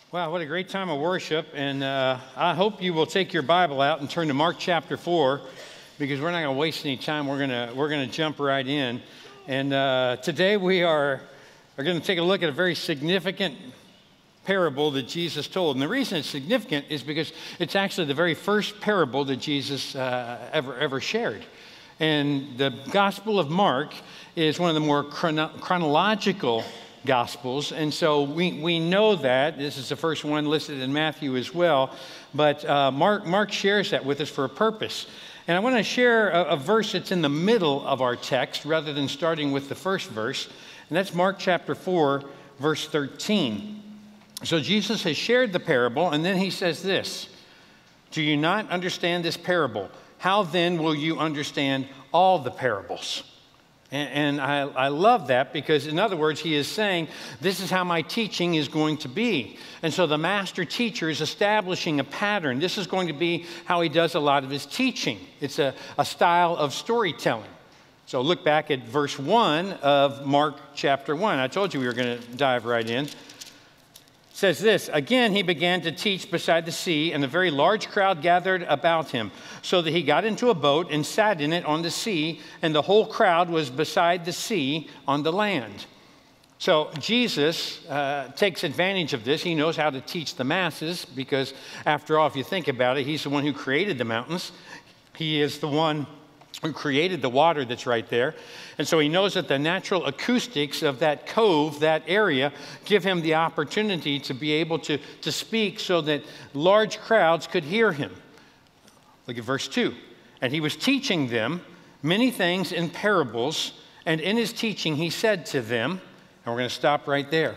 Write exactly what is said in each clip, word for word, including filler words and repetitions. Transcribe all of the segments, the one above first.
Wow, what a great time of worship. And uh, I hope you will take your Bible out and turn to Mark chapter four, because we're not going to waste any time. We're going to we're going to jump right in. And uh, today we are, are going to take a look at a very significant parable that Jesus told. And the reason it's significant is because it's actually the very first parable that Jesus uh, ever, ever shared. And the Gospel of Mark is one of the more chrono- chronological Gospels, and so we, we know that. This is the first one listed in Matthew as well, but uh, Mark, Mark shares that with us for a purpose. And I want to share a, a verse that's in the middle of our text rather than starting with the first verse, and that's Mark chapter four, verse thirteen. So Jesus has shared the parable, and then he says this: "Do you not understand this parable? How then will you understand all the parables?" And, and I, I love that, because in other words, he is saying, this is how my teaching is going to be. And so the master teacher is establishing a pattern. This is going to be how he does a lot of his teaching. It's a, a style of storytelling. So look back at verse one of Mark chapter one. I told you we were going to dive right in. It says this: "Again, he began to teach beside the sea, and a very large crowd gathered about him, so that he got into a boat and sat in it on the sea, and the whole crowd was beside the sea on the land." So Jesus uh, takes advantage of this. He knows how to teach the masses, because after all, if you think about it, he's the one who created the mountains. He is the one who created the water that's right there. And so he knows that the natural acoustics of that cove, that area, give him the opportunity to be able to, to speak so that large crowds could hear him. Look at verse two. "And he was teaching them many things in parables, and in his teaching he said to them," and we're going to stop right there.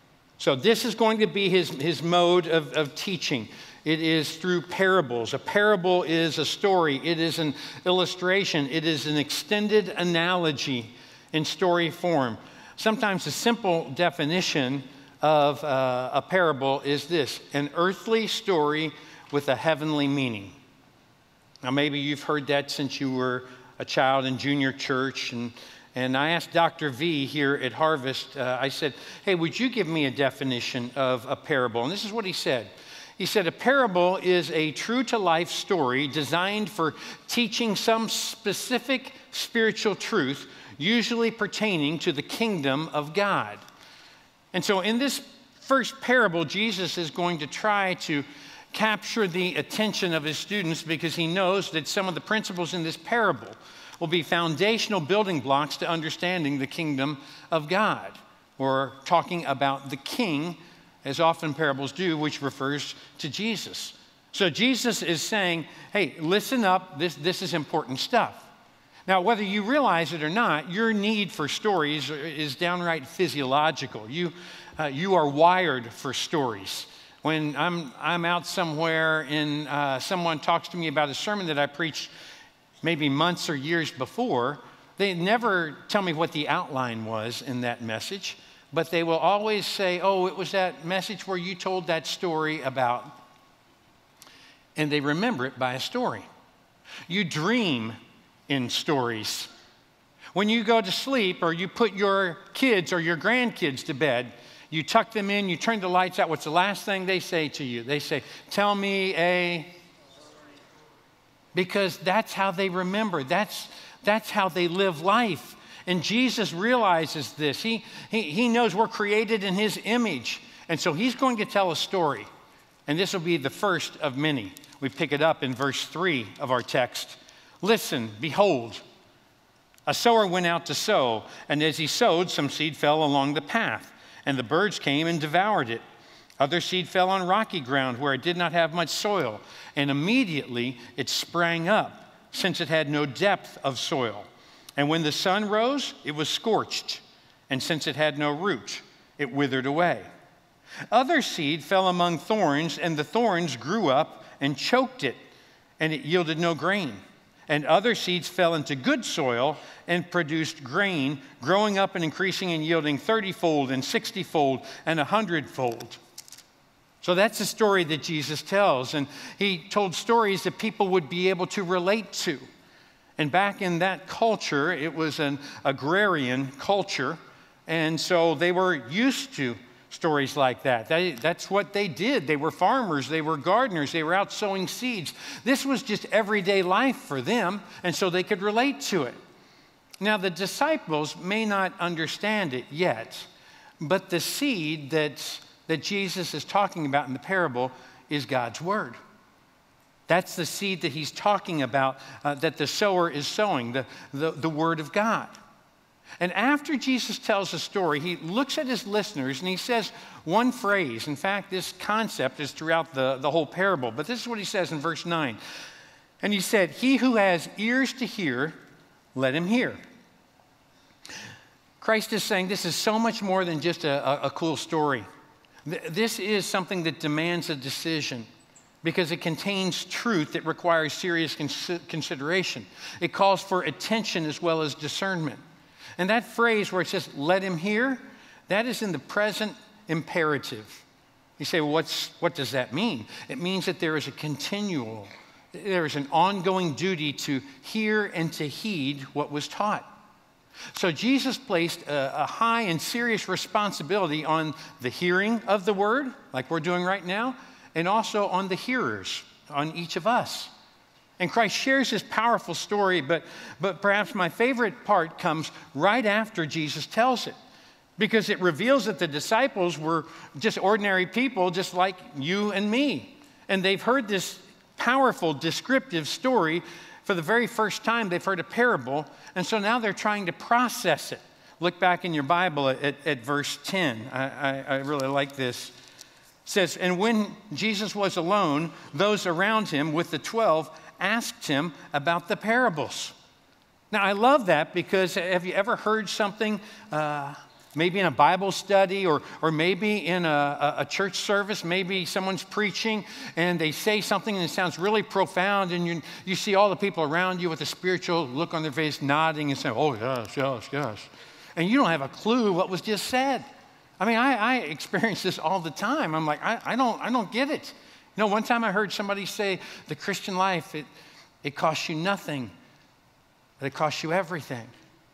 So this is going to be his, his mode of, of teaching. It is through parables. A parable is a story. It is an illustration. It is an extended analogy in story form. Sometimes a simple definition of uh, a parable is this: an earthly story with a heavenly meaning. Now, maybe you've heard that since you were a child in junior church. And, and I asked Doctor V here at Harvest, uh, I said, "Hey, would you give me a definition of a parable?" And this is what he said. He said, "A parable is a true-to-life story designed for teaching some specific spiritual truth, usually pertaining to the kingdom of God." And so in this first parable, Jesus is going to try to capture the attention of his students, because he knows that some of the principles in this parable will be foundational building blocks to understanding the kingdom of God, or talking about the king, as often parables do, which refers to Jesus. So Jesus is saying, hey, listen up, this, this is important stuff. Now, whether you realize it or not, your need for stories is downright physiological. You, uh, you are wired for stories. When I'm, I'm out somewhere and uh, someone talks to me about a sermon that I preached maybe months or years before, they never tell me what the outline was in that message, but they will always say, "Oh, it was that message where you told that story about," and they remember it by a story. You dream in stories. When you go to sleep, or you put your kids or your grandkids to bed, you tuck them in, you turn the lights out, what's the last thing they say to you? They say, "Tell me a..." Because that's how they remember. That's, that's how they live life. And Jesus realizes this. He, he, he knows we're created in his image. And so he's going to tell a story. And this will be the first of many. We pick it up in verse three of our text. "Listen, behold, a sower went out to sow, and as he sowed, some seed fell along the path, and the birds came and devoured it. Other seed fell on rocky ground where it did not have much soil, and immediately it sprang up, since it had no depth of soil. And when the sun rose, it was scorched, and since it had no root, it withered away. Other seed fell among thorns, and the thorns grew up and choked it, and it yielded no grain. And other seeds fell into good soil and produced grain, growing up and increasing and yielding thirty-fold and sixty-fold and a hundred-fold." So that's the story that Jesus tells. And he told stories that people would be able to relate to. And back in that culture, it was an agrarian culture. And so they were used to stories like that. They, that's what they did. They were farmers, they were gardeners, they were out sowing seeds. This was just everyday life for them, and so they could relate to it. Now, the disciples may not understand it yet, but the seed that, that Jesus is talking about in the parable is God's word. That's the seed that he's talking about, uh, that the sower is sowing, the, the, the word of God. And after Jesus tells the story, he looks at his listeners and he says one phrase. In fact, this concept is throughout the, the whole parable. But this is what he says in verse nine. And he said, "He who has ears to hear, let him hear." Christ is saying this is so much more than just a, a, a cool story. This is something that demands a decision because it contains truth that requires serious cons- consideration. It calls for attention as well as discernment. And that phrase where it says, "let him hear," that is in the present imperative. You say, well, what's, what does that mean? It means that there is a continual, there is an ongoing duty to hear and to heed what was taught. So Jesus placed a, a high and serious responsibility on the hearing of the word, like we're doing right now, and also on the hearers, on each of us. And Christ shares this powerful story, but, but perhaps my favorite part comes right after Jesus tells it, because it reveals that the disciples were just ordinary people, just like you and me. And they've heard this powerful, descriptive story for the very first time. They've heard a parable, and so now they're trying to process it. Look back in your Bible at, at, at verse ten. I, I, I really like this. It says, "And when Jesus was alone, those around him with the twelve asked him about the parables." Now, I love that because have you ever heard something, uh, maybe in a Bible study or, or maybe in a, a church service, maybe someone's preaching and they say something and it sounds really profound and you, you see all the people around you with a spiritual look on their face nodding and saying, "Oh, yes, yes, yes." And you don't have a clue what was just said. I mean, I, I experience this all the time. I'm like, I, I don't, I don't get it. You know, one time I heard somebody say, the Christian life, it, it costs you nothing, but it costs you everything.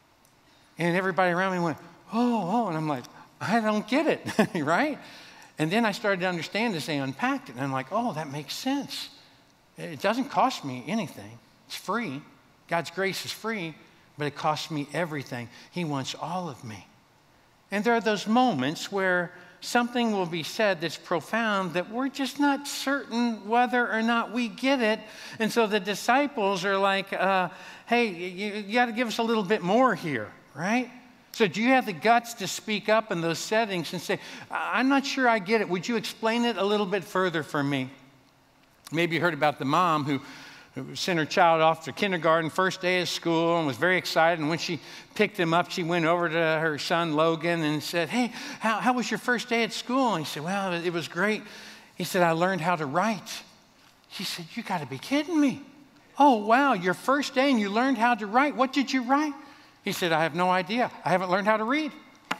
And everybody around me went, oh, oh, and I'm like, I don't get it, right? And then I started to understand as they unpacked it, and I'm like, oh, that makes sense. It doesn't cost me anything. It's free. God's grace is free, but it costs me everything. He wants all of me. And there are those moments where something will be said that's profound that we're just not certain whether or not we get it. And so the disciples are like, uh, hey, you, you got to give us a little bit more here, right? So do you have the guts to speak up in those settings and say, I'm not sure I get it. Would you explain it a little bit further for me? Maybe you heard about the mom who who sent her child off to kindergarten, first day of school, and was very excited. And when she picked him up, she went over to her son, Logan, and said, "Hey, how, how was your first day at school?" And he said, "Well, it was great." He said, "I learned how to write." She said, "You got to be kidding me. Oh, wow, your first day and you learned how to write. What did you write?" He said, "I have no idea. I haven't learned how to read."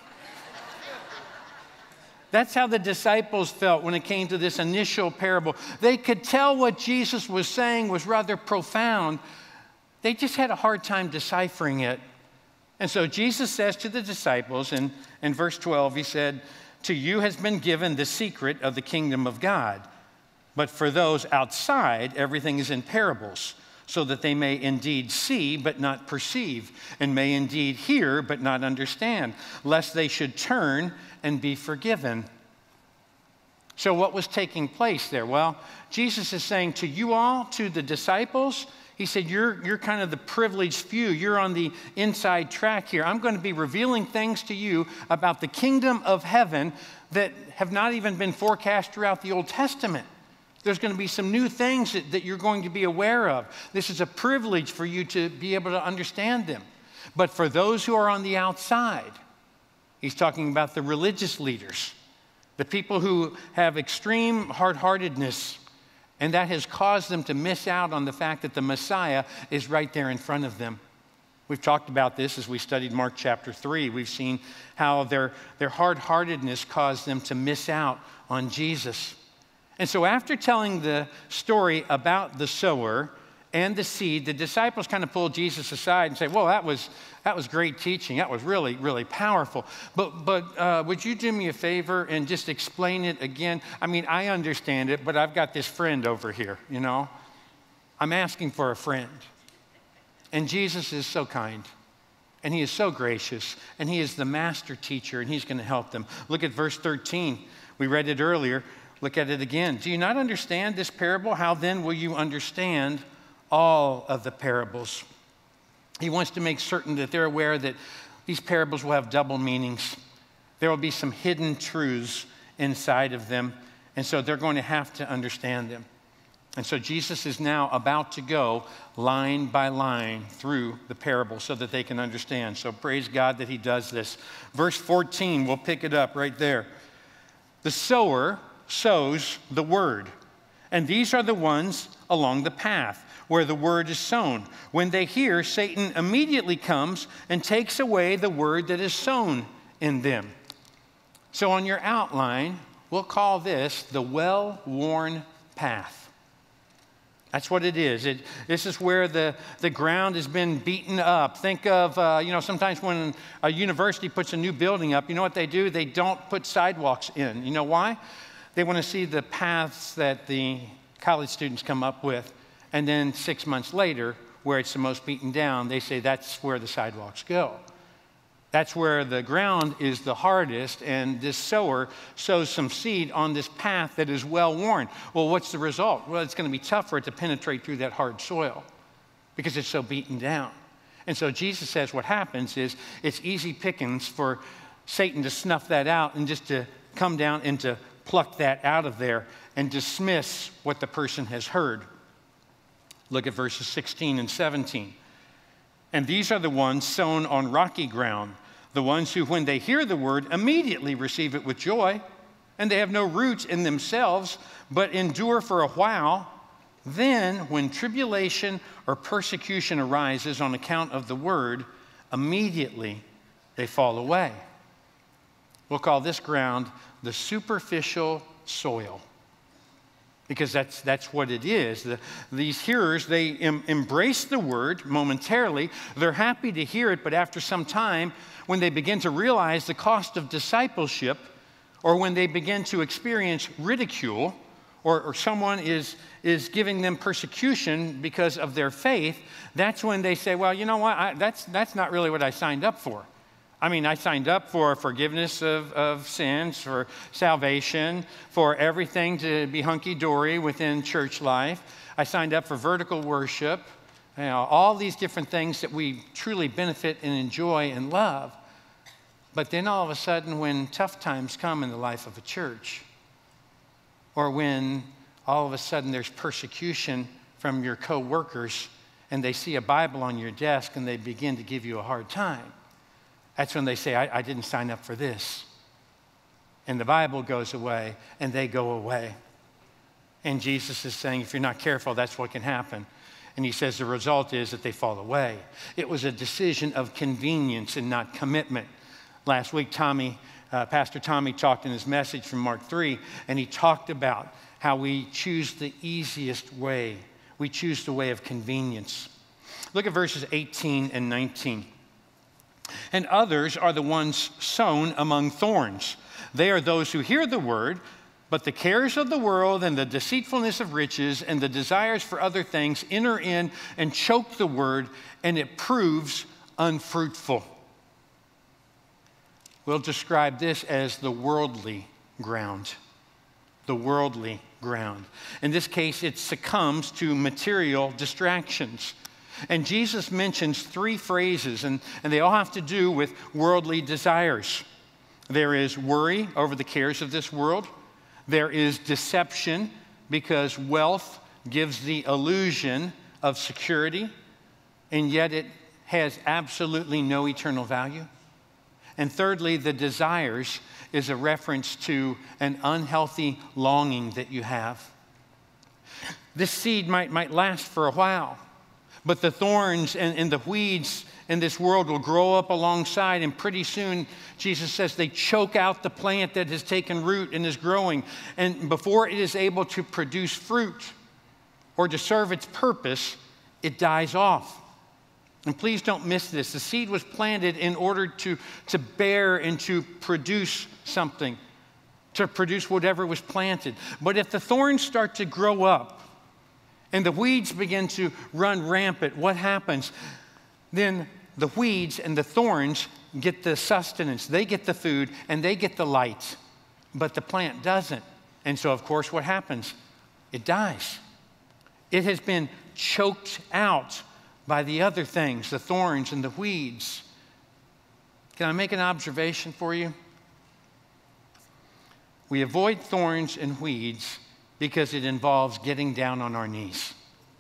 That's how the disciples felt when it came to this initial parable. They could tell what Jesus was saying was rather profound. They just had a hard time deciphering it. And so Jesus says to the disciples in, in verse twelve, he said, "To you has been given the secret of the kingdom of God. But for those outside, everything is in parables, so that they may indeed see but not perceive, and may indeed hear but not understand, lest they should turn and be forgiven." So what was taking place there? Well, Jesus is saying to you all, to the disciples, he said, you're, you're kind of the privileged few. You're on the inside track here. I'm going to be revealing things to you about the kingdom of heaven that have not even been forecast throughout the Old Testament. There's going to be some new things that, that you're going to be aware of. This is a privilege for you to be able to understand them. But for those who are on the outside, he's talking about the religious leaders, the people who have extreme hard-heartedness, and that has caused them to miss out on the fact that the Messiah is right there in front of them. We've talked about this as we studied Mark chapter three. We've seen how their, their hard-heartedness caused them to miss out on Jesus. And so after telling the story about the sower and the seed, the disciples kind of pull Jesus aside and say, well, that was, that was great teaching. That was really, really powerful. But, but uh, would you do me a favor and just explain it again? I mean, I understand it, but I've got this friend over here, you know. I'm asking for a friend. And Jesus is so kind. And he is so gracious. And he is the master teacher, and he's going to help them. Look at verse thirteen. We read it earlier. Look at it again. Do you not understand this parable? How then will you understand all of the parables? He wants to make certain that they're aware that these parables will have double meanings. There will be some hidden truths inside of them, and so they're going to have to understand them. And so Jesus is now about to go line by line through the parable so that they can understand. So praise God that he does this. Verse fourteen, we'll pick it up right there. The sower sows the word, and these are the ones along the path where the word is sown. When they hear, Satan immediately comes and takes away the word that is sown in them. So on your outline, we'll call this the well-worn path. That's what it is. It, this is where the, the ground has been beaten up. Think of, uh, you know, sometimes when a university puts a new building up, you know what they do? They don't put sidewalks in. You know why? They want to see the paths that the college students come up with. And then six months later, where it's the most beaten down, they say that's where the sidewalks go. That's where the ground is the hardest, and this sower sows some seed on this path that is well worn. Well, what's the result? Well, it's going to be tough for it to penetrate through that hard soil because it's so beaten down. And so Jesus says what happens is it's easy pickings for Satan to snuff that out and just to come down and to pluck that out of there and dismiss what the person has heard. Look at verses sixteen and seventeen. And these are the ones sown on rocky ground, the ones who, when they hear the word, immediately receive it with joy, and they have no roots in themselves, but endure for a while. Then, when tribulation or persecution arises on account of the word, immediately they fall away. We'll call this ground the superficial soil, because that's, that's what it is. The, these hearers, they em, embrace the word momentarily. They're happy to hear it, but after some time, when they begin to realize the cost of discipleship, or when they begin to experience ridicule, or, or someone is, is giving them persecution because of their faith, that's when they say, well, you know what, I, that's, that's not really what I signed up for. I mean, I signed up for forgiveness of, of sins, for salvation, for everything to be hunky-dory within church life. I signed up for vertical worship, you know, all these different things that we truly benefit and enjoy and love. But then all of a sudden, when tough times come in the life of a church, or when all of a sudden there's persecution from your co-workers and they see a Bible on your desk and they begin to give you a hard time, that's when they say, I, I didn't sign up for this. And the Bible goes away, and they go away. And Jesus is saying, if you're not careful, that's what can happen. And he says the result is that they fall away. It was a decision of convenience and not commitment. Last week, Tommy, uh, Pastor Tommy talked in his message from Mark three, and he talked about how we choose the easiest way. We choose the way of convenience. Look at verses eighteen and nineteen. And others are the ones sown among thorns. They are those who hear the word, but the cares of the world and the deceitfulness of riches and the desires for other things enter in and choke the word, and it proves unfruitful. We'll describe this as the worldly ground. The worldly ground. In this case, it succumbs to material distractions. And Jesus mentions three phrases, and, and they all have to do with worldly desires. There is worry over the cares of this world. There is deception because wealth gives the illusion of security, and yet it has absolutely no eternal value. And thirdly, the desires is a reference to an unhealthy longing that you have. This seed might, might last for a while, but the thorns and, and the weeds in this world will grow up alongside, and pretty soon, Jesus says, they choke out the plant that has taken root and is growing. And before it is able to produce fruit or to serve its purpose, it dies off. And please don't miss this. The seed was planted in order to, to bear and to produce something, to produce whatever was planted. But if the thorns start to grow up and the weeds begin to run rampant, what happens? Then the weeds and the thorns get the sustenance, they get the food, and they get the light. But the plant doesn't. And so, of course, what happens? It dies. It has been choked out by the other things, the thorns and the weeds. Can I make an observation for you? We avoid thorns and weeds because it involves getting down on our knees.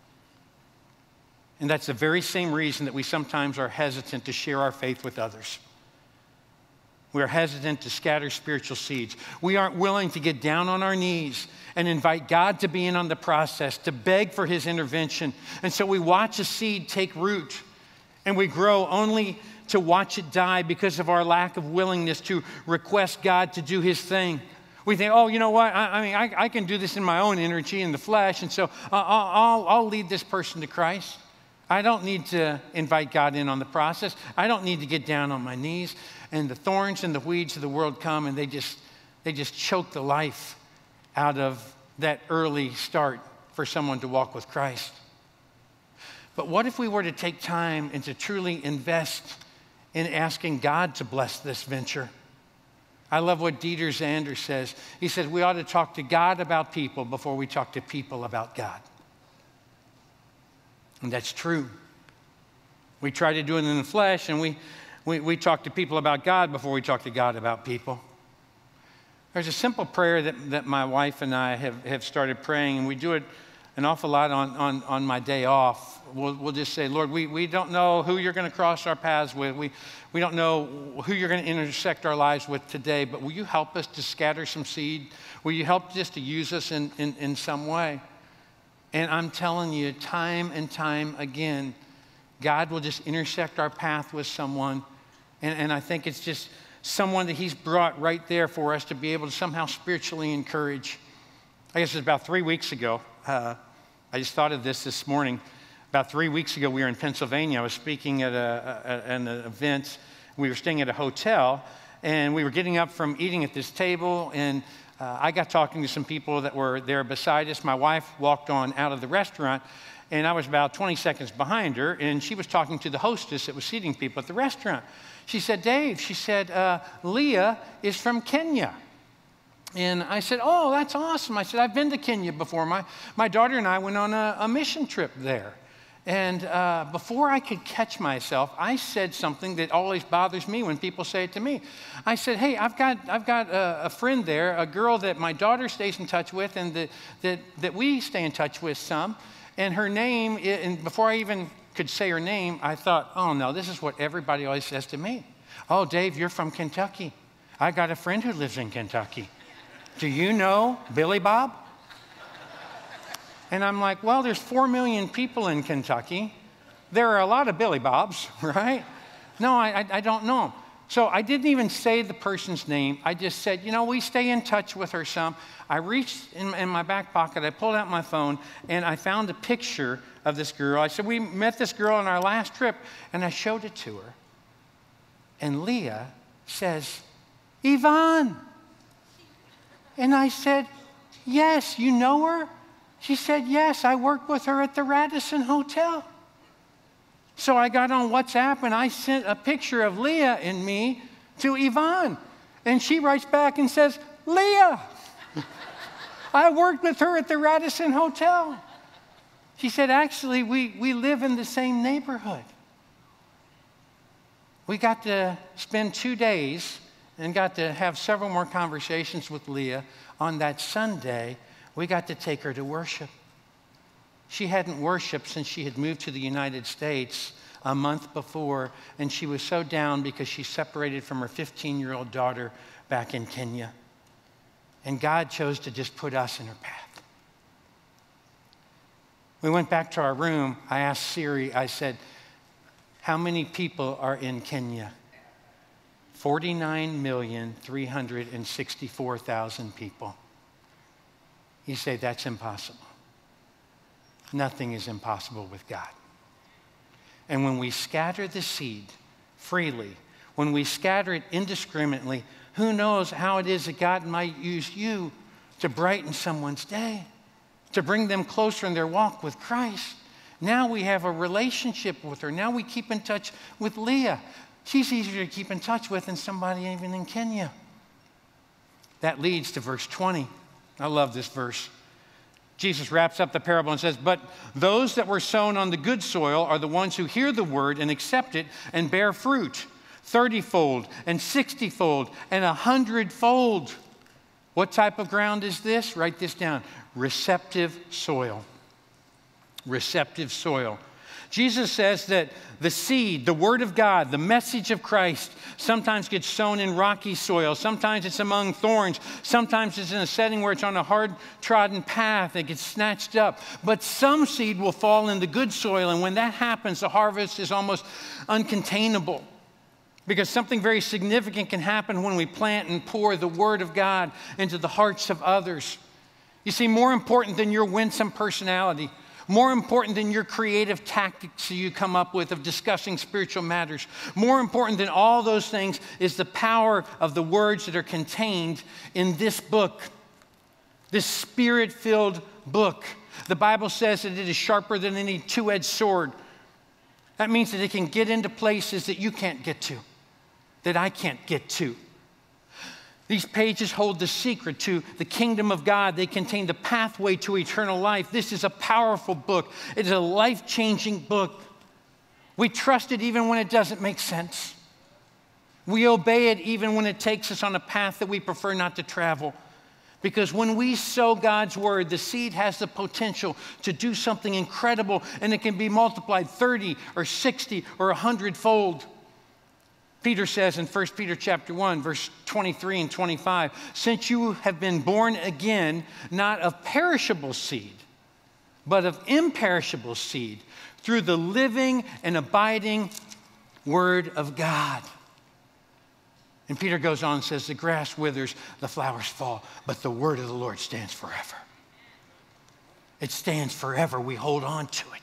And that's the very same reason that we sometimes are hesitant to share our faith with others. We are hesitant to scatter spiritual seeds. We aren't willing to get down on our knees and invite God to be in on the process, to beg for his intervention. And so we watch a seed take root, and we grow only to watch it die because of our lack of willingness to request God to do his thing. We think, oh, you know what? I, I mean, I, I can do this in my own energy in the flesh, and so I'll, I'll, I'll lead this person to Christ. I don't need to invite God in on the process. I don't need to get down on my knees. And the thorns and the weeds of the world come, and they just, they just choke the life out of that early start for someone to walk with Christ. But what if we were to take time and to truly invest in asking God to bless this venture? I love what Dieter Zander says. He says we ought to talk to God about people before we talk to people about God. And that's true. We try to do it in the flesh, and we, we, we talk to people about God before we talk to God about people. There's a simple prayer that, that my wife and I have, have started praying, and we do it an awful lot on, on, on my day off. We'll, we'll just say, Lord, we, we don't know who you're going to cross our paths with. We, we don't know who you're going to intersect our lives with today, but will you help us to scatter some seed? Will you help just to use us in, in, in some way? And I'm telling you, time and time again, God will just intersect our path with someone. And, and I think it's just someone that he's brought right there for us to be able to somehow spiritually encourage. I guess it was about three weeks ago. Uh, I just thought of this this morning. About three weeks ago, we were in Pennsylvania. I was speaking at a, a, an event. We were staying at a hotel, and we were getting up from eating at this table, and uh, I got talking to some people that were there beside us. My wife walked on out of the restaurant, and I was about twenty seconds behind her, and she was talking to the hostess that was seating people at the restaurant. She said, Dave, she said, uh, Leah is from Kenya. And I said, oh, that's awesome. I said, I've been to Kenya before. My, my daughter and I went on a, a mission trip there. And uh, before I could catch myself, I said something that always bothers me when people say it to me. I said, hey, I've got, I've got a, a friend there, a girl that my daughter stays in touch with and that, that, that we stay in touch with some. And her name, and before I even could say her name, I thought, oh, no, this is what everybody always says to me. Oh, Dave, you're from Kentucky. I got a friend who lives in Kentucky. Do you know Billy Bob? And I'm like, well, there's four million people in Kentucky. There are a lot of Billy Bobs, right? No, I, I, I don't know him. So I didn't even say the person's name. I just said, you know, we stay in touch with her some. I reached in, in my back pocket, I pulled out my phone, and I found a picture of this girl. I said, we met this girl on our last trip, and I showed it to her. And Leah says, Yvonne. And I said, yes, you know her? She said, yes, I worked with her at the Radisson Hotel. So I got on WhatsApp and I sent a picture of Leah and me to Yvonne. And she writes back and says, Leah, I worked with her at the Radisson Hotel. She said, actually, we, we live in the same neighborhood. We got to spend two days and got to have several more conversations with Leah. On that Sunday, we got to take her to worship. She hadn't worshiped since she had moved to the United States a month before, and she was so down because she separated from her fifteen-year-old daughter back in Kenya. And God chose to just put us in her path. We went back to our room. I asked Siri, I said, how many people are in Kenya? forty-nine million, three hundred sixty-four thousand people. You say, that's impossible. Nothing is impossible with God. And when we scatter the seed freely, when we scatter it indiscriminately, who knows how it is that God might use you to brighten someone's day, to bring them closer in their walk with Christ. Now we have a relationship with her. Now we keep in touch with Leah. She's easier to keep in touch with than somebody even in Kenya. That leads to verse twenty. I love this verse. Jesus wraps up the parable and says, but those that were sown on the good soil are the ones who hear the word and accept it and bear fruit, thirty-fold and sixty-fold and a hundred-fold. What type of ground is this? Write this down. Receptive soil. Receptive soil. Jesus says that the seed, the word of God, the message of Christ, sometimes gets sown in rocky soil. Sometimes it's among thorns. Sometimes it's in a setting where it's on a hard-trodden path. It gets snatched up. But some seed will fall in the good soil, and when that happens, the harvest is almost uncontainable. Because something very significant can happen when we plant and pour the word of God into the hearts of others. You see, more important than your winsome personality, more important than your creative tactics you come up with of discussing spiritual matters, more important than all those things is the power of the words that are contained in this book, this spirit-filled book. The Bible says that it is sharper than any two-edged sword. That means that it can get into places that you can't get to, that I can't get to. These pages hold the secret to the kingdom of God. They contain the pathway to eternal life. This is a powerful book. It is a life-changing book. We trust it even when it doesn't make sense. We obey it even when it takes us on a path that we prefer not to travel. Because when we sow God's word, the seed has the potential to do something incredible, and it can be multiplied thirty or sixty or a hundredfold. Peter says in First Peter chapter one, verse twenty-three and twenty-five, since you have been born again, not of perishable seed, but of imperishable seed, through the living and abiding word of God. And Peter goes on and says, the grass withers, the flowers fall, but the word of the Lord stands forever. It stands forever. We hold on to it.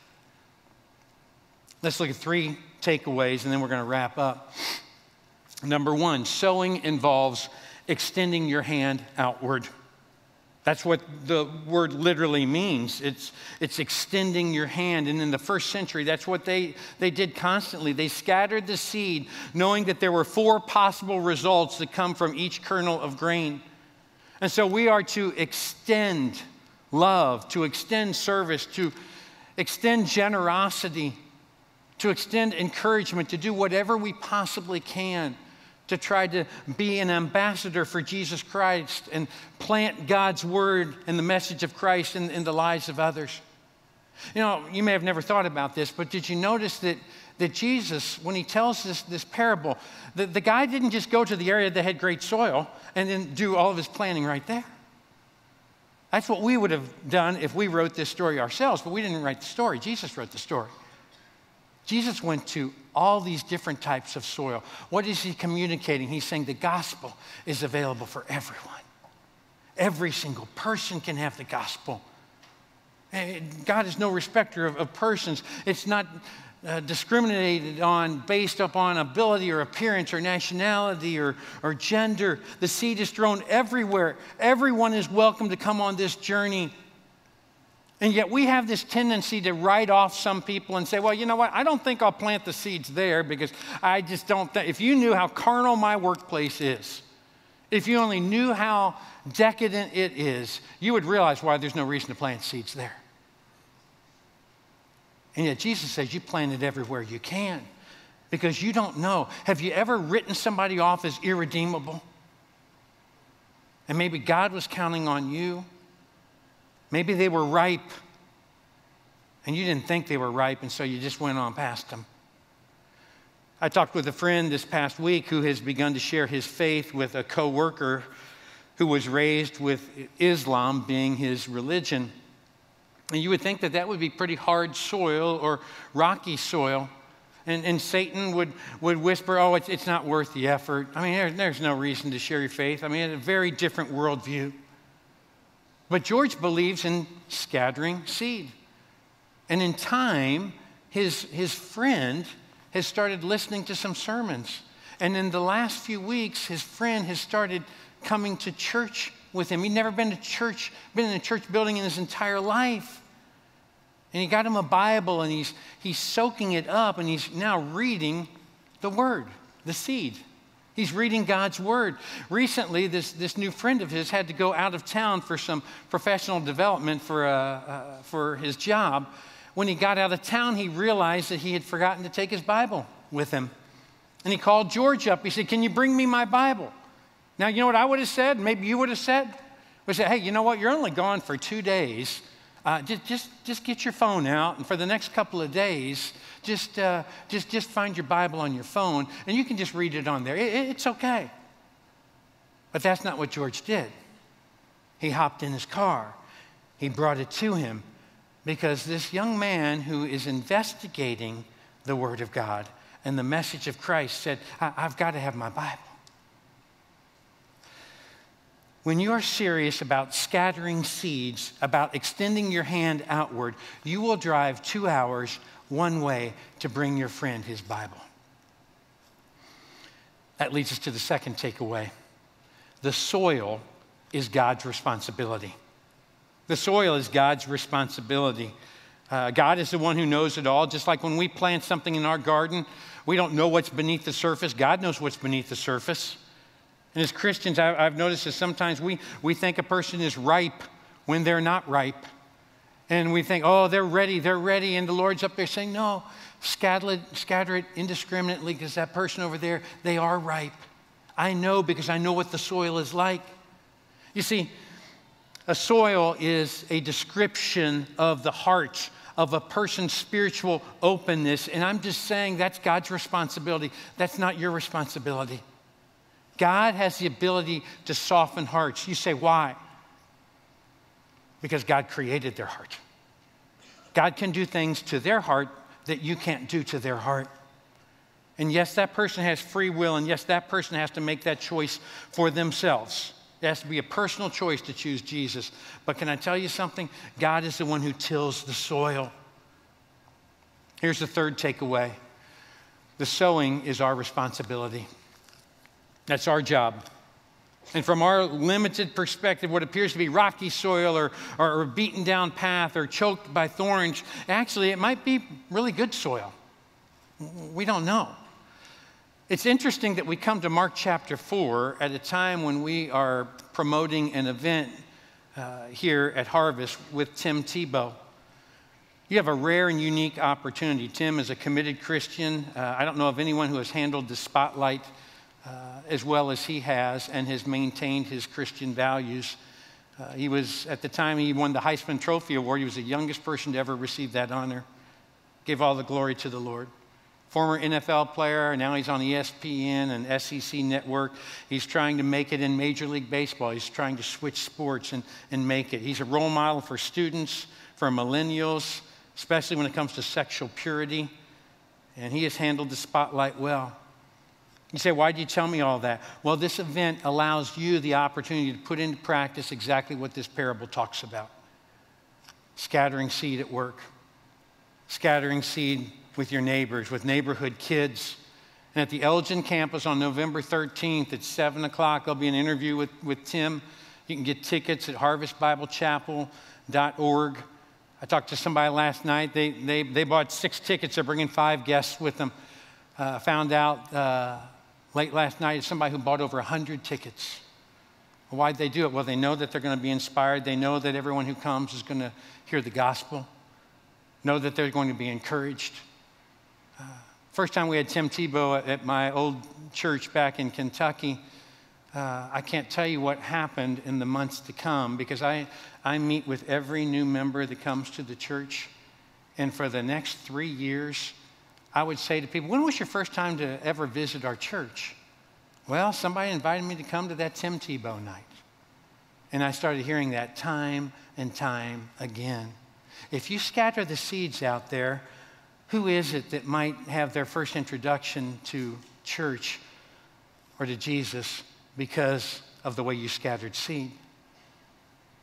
Let's look at three takeaways, and then we're going to wrap up. Number one, sowing involves extending your hand outward. That's what the word literally means. It's, it's extending your hand. And in the first century, that's what they, they did constantly. They scattered the seed, knowing that there were four possible results that come from each kernel of grain. And so we are to extend love, to extend service, to extend generosity, to extend encouragement, to do whatever we possibly can to try to be an ambassador for Jesus Christ and plant God's word and the message of Christ in, in the lives of others. You know, you may have never thought about this, but did you notice that, that Jesus, when he tells this, this parable, the, the guy didn't just go to the area that had great soil and then do all of his planting right there. That's what we would have done if we wrote this story ourselves, but we didn't write the story. Jesus wrote the story. Jesus went to all these different types of soil. What is he communicating? He's saying the gospel is available for everyone. Every single person can have the gospel. God is no respecter of, of persons. It's not uh, discriminated on based upon ability or appearance or nationality or, or gender. The seed is thrown everywhere. Everyone is welcome to come on this journey. And yet we have this tendency to write off some people and say, well, you know what? I don't think I'll plant the seeds there because I just don't think. If you knew how carnal my workplace is, if you only knew how decadent it is, you would realize why there's no reason to plant seeds there. And yet Jesus says you plant it everywhere you can because you don't know. Have you ever written somebody off as irredeemable? And maybe God was counting on you. Maybe they were ripe, and you didn't think they were ripe, and so you just went on past them. I talked with a friend this past week who has begun to share his faith with a coworker who was raised with Islam being his religion. And you would think that that would be pretty hard soil or rocky soil. And, and Satan would, would whisper, oh, it's, it's not worth the effort. I mean, there, there's no reason to share your faith. I mean, it's a very different worldview. But George believes in scattering seed. And in time, his, his friend has started listening to some sermons. And in the last few weeks, his friend has started coming to church with him. He'd never been to church, been in a church building in his entire life. And he got him a Bible, and he's, he's soaking it up, and he's now reading the Word, the seed. He's reading God's Word. Recently, this, this new friend of his had to go out of town for some professional development for, uh, uh, for his job. When he got out of town, he realized that he had forgotten to take his Bible with him. And he called George up. He said, "Can you bring me my Bible?" Now, you know what I would have said? Maybe you would have said? We said, "Hey, you know what? You're only gone for two days. Uh, just, just, just get your phone out, and for the next couple of days, just, uh, just, just find your Bible on your phone, and you can just read it on there. It, it, it's okay." But that's not what George did. He hopped in his car. He brought it to him because this young man who is investigating the Word of God and the message of Christ said, I- I've got to have my Bible. When you are serious about scattering seeds, about extending your hand outward, you will drive two hours one way to bring your friend his Bible. That leads us to the second takeaway. The soil is God's responsibility. The soil is God's responsibility. Uh, God is the one who knows it all. Just like when we plant something in our garden, we don't know what's beneath the surface. God knows what's beneath the surface. And as Christians, I've noticed that sometimes we, we think a person is ripe when they're not ripe. And we think, oh, they're ready, they're ready. And the Lord's up there saying, no, scatter it, scatter it indiscriminately because that person over there, they are ripe. I know because I know what the soil is like. You see, a soil is a description of the heart of a person's spiritual openness. And I'm just saying that's God's responsibility. That's not your responsibility. God has the ability to soften hearts. You say, why? Because God created their heart. God can do things to their heart that you can't do to their heart. And yes, that person has free will, and yes, that person has to make that choice for themselves. It has to be a personal choice to choose Jesus. But can I tell you something? God is the one who tills the soil. Here's the third takeaway. The sowing is our responsibility. That's our job. And from our limited perspective, what appears to be rocky soil or, or a beaten down path or choked by thorns, actually it might be really good soil. We don't know. It's interesting that we come to Mark chapter four at a time when we are promoting an event uh, here at Harvest with Tim Tebow. You have a rare and unique opportunity. Tim is a committed Christian. Uh, I don't know of anyone who has handled the spotlight Uh, as well as he has and has maintained his Christian values. Uh, he was, at the time he won the Heisman Trophy Award, he was the youngest person to ever receive that honor. Gave all the glory to the Lord. Former N F L player, now he's on E S P N and S E C Network. He's trying to make it in Major League Baseball. He's trying to switch sports and, and make it. He's a role model for students, for millennials, especially when it comes to sexual purity. And he has handled the spotlight well. You say, why did you tell me all that? Well, this event allows you the opportunity to put into practice exactly what this parable talks about. Scattering seed at work. Scattering seed with your neighbors, with neighborhood kids. And at the Elgin campus on November thirteenth at seven o'clock, there'll be an interview with, with Tim. You can get tickets at harvest bible chapel dot org. I talked to somebody last night. They, they, they bought six tickets. They're bringing five guests with them. Uh, found out uh, late last night, somebody who bought over one hundred tickets. Why'd they do it? Well, they know that they're going to be inspired. They know that everyone who comes is going to hear the gospel, know that they're going to be encouraged. Uh, first time we had Tim Tebow at, at my old church back in Kentucky, uh, I can't tell you what happened in the months to come because I, I meet with every new member that comes to the church. And for the next three years, I would say to people, when was your first time to ever visit our church? Well, somebody invited me to come to that Tim Tebow night. And I started hearing that time and time again. If you scatter the seeds out there, who is it that might have their first introduction to church or to Jesus because of the way you scattered seed?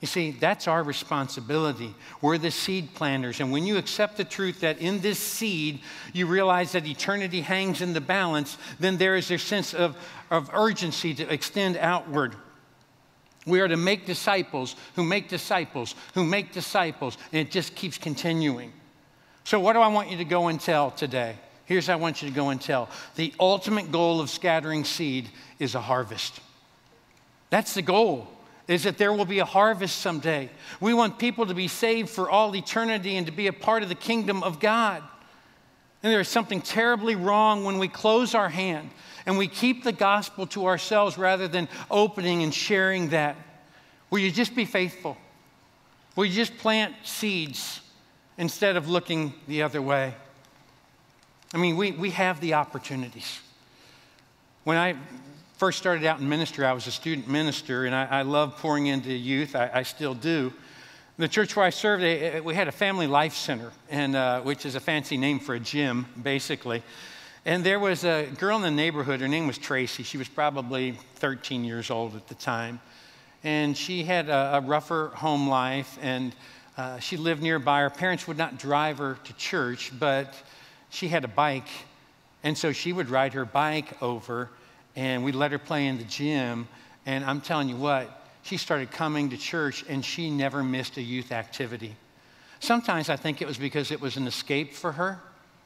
You see, that's our responsibility. We're the seed planters. And when you accept the truth that in this seed, you realize that eternity hangs in the balance, then there is a sense of, of urgency to extend outward. We are to make disciples who make disciples who make disciples, and it just keeps continuing. So what do I want you to go and tell today? Here's what I want you to go and tell. The ultimate goal of scattering seed is a harvest. That's the goal, is that there will be a harvest someday. We want people to be saved for all eternity and to be a part of the kingdom of God. And there is something terribly wrong when we close our hand and we keep the gospel to ourselves rather than opening and sharing that. Will you just be faithful? Will you just plant seeds instead of looking the other way? I mean, we, we have the opportunities. When I first started out in ministry, I was a student minister, and I, I love pouring into youth. I, I still do. The church where I served, they, we had a family life center, and uh, which is a fancy name for a gym, basically. And there was a girl in the neighborhood. Her name was Tracy. She was probably thirteen years old at the time. And she had a, a rougher home life, and uh, she lived nearby. Her parents would not drive her to church, but she had a bike. And so she would ride her bike over, and we'd let her play in the gym. And I'm telling you what, she started coming to church, and she never missed a youth activity. Sometimes I think it was because it was an escape for her.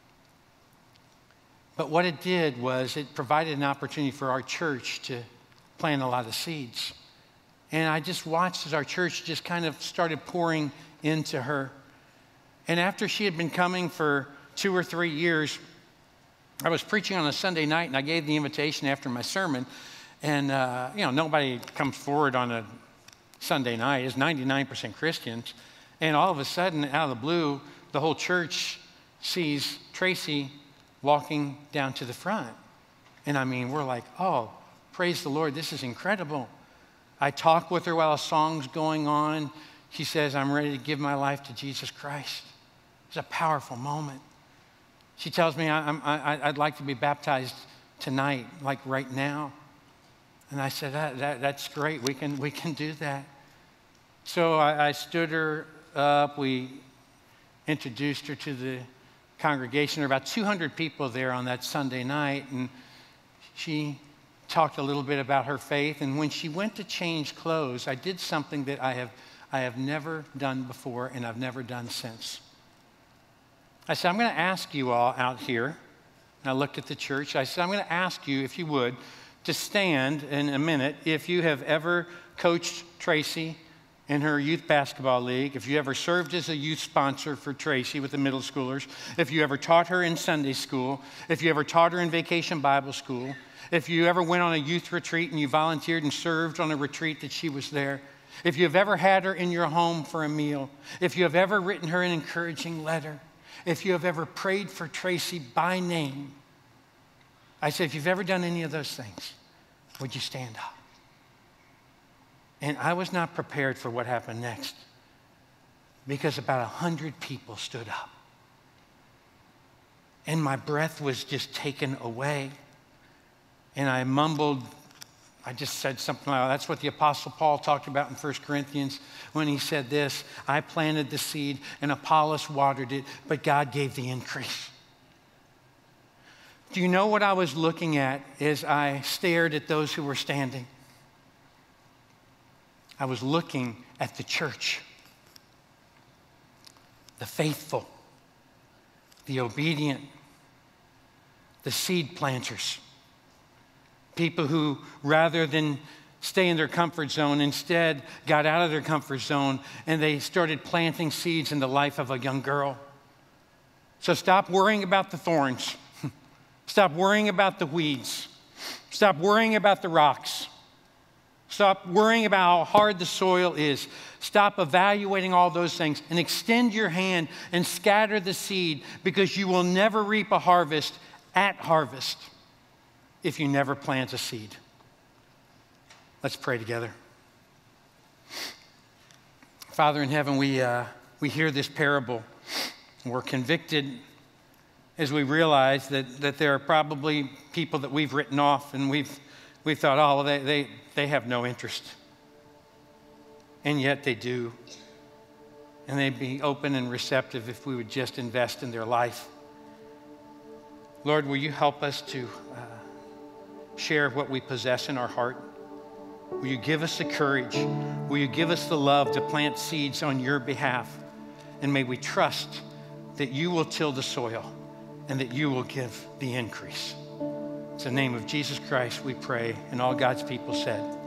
But what it did was it provided an opportunity for our church to plant a lot of seeds. And I just watched as our church just kind of started pouring into her. And after she had been coming for two or three years, I was preaching on a Sunday night, and I gave the invitation after my sermon. And, uh, you know, nobody comes forward on a Sunday night. It's ninety-nine percent Christians. And all of a sudden, out of the blue, the whole church sees Tracy walking down to the front. And, I mean, we're like, oh, praise the Lord, this is incredible. I talk with her while a song's going on. She says, I'm ready to give my life to Jesus Christ. It's a powerful moment. She tells me, I'm, I, I'd like to be baptized tonight, like right now. And I said, that, that, that's great. We can, we can do that. So I, I stood her up. We introduced her to the congregation. There were about two hundred people there on that Sunday night. And she talked a little bit about her faith. And when she went to change clothes, I did something that I have, I have never done before, and I've never done since. I said, I'm going to ask you all out here, and I looked at the church. I said, I'm going to ask you, if you would, to stand in a minute if you have ever coached Tracy in her youth basketball league, if you ever served as a youth sponsor for Tracy with the middle schoolers, if you ever taught her in Sunday school, if you ever taught her in Vacation Bible School, if you ever went on a youth retreat and you volunteered and served on a retreat that she was there, if you've ever had her in your home for a meal, if you have ever written her an encouraging letter, if you have ever prayed for Tracy by name, I said, if you've ever done any of those things, would you stand up? And I was not prepared for what happened next, because about a hundred people stood up. And my breath was just taken away. And I mumbled, I just said something like, that's what the Apostle Paul talked about in First Corinthians when he said this, I planted the seed and Apollos watered it, but God gave the increase. Do you know what I was looking at as I stared at those who were standing? I was looking at the church, the faithful, the obedient, the seed planters. People who, rather than stay in their comfort zone, instead got out of their comfort zone and they started planting seeds in the life of a young girl. So stop worrying about the thorns. Stop worrying about the weeds. Stop worrying about the rocks. Stop worrying about how hard the soil is. Stop evaluating all those things and extend your hand and scatter the seed, because you will never reap a harvest at harvest if you never plant a seed. Let's pray together. Father in heaven, we, uh, we hear this parable. We're convicted as we realize that, that there are probably people that we've written off and we've, we've thought, oh, well, they, they, they have no interest. and yet they do. And they'd be open and receptive if we would just invest in their life. Lord, will you help us to uh, share what we possess in our heart? Will you give us the courage? Will you give us the love to plant seeds on your behalf? And may we trust that you will till the soil and that you will give the increase. It's the name of Jesus Christ we pray, and all God's people said.